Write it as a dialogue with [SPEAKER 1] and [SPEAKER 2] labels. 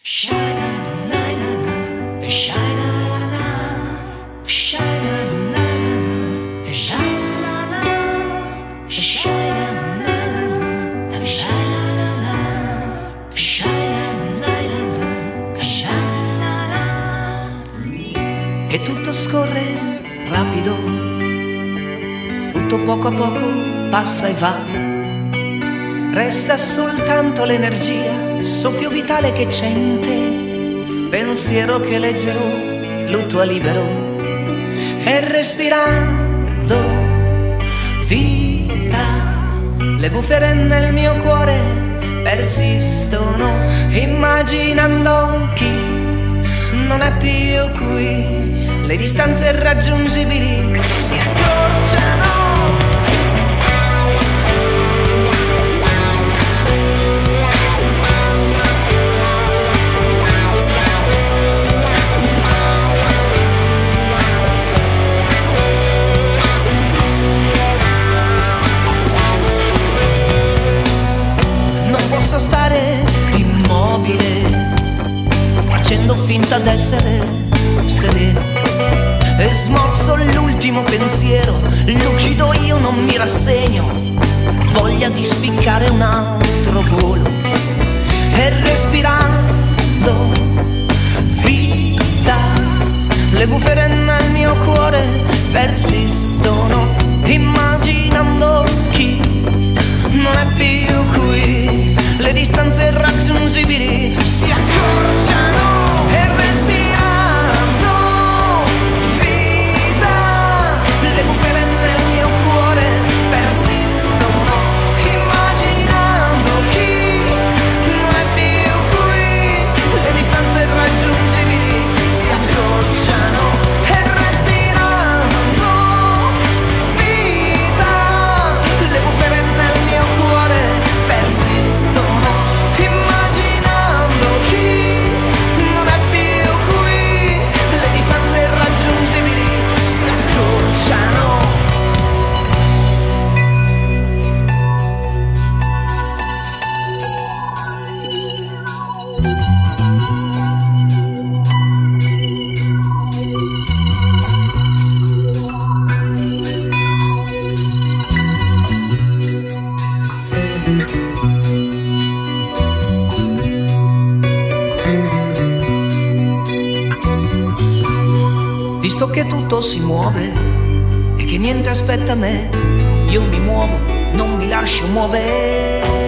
[SPEAKER 1] E tutto scorre rapido, tutto poco a poco passa e va. Resta soltanto l'energia, soffio vitale che c'è in te, pensiero che leggero fluttua libero. E respirando vita, le bufere nel mio cuore persistono, immaginando chi non è più qui. Le distanze irraggiungibili si accorciano. Non posso stare immobile, facendo finta d'essere sereno, e smorzo l'ultimo pensiero, lucido io non mi rassegno, voglia di spiccare un altro volo. E respirando vita, le bufere nel mio cuore persistono, immaginando chi non è più qui. Le distanze irraggiungibili si accorciano. E respirando vita, le bufere nel mio cuore persistono, immaginando chi non è più qui. Le distanze irraggiungibili si accorciano. E respirando vita, le bufere nel mio cuore persistono, immaginando chi non è più qui. Le distanze irraggiungibili si accorciano. Visto che tutto si muove e che niente aspetta me, io mi muovo, non mi lascio muovere.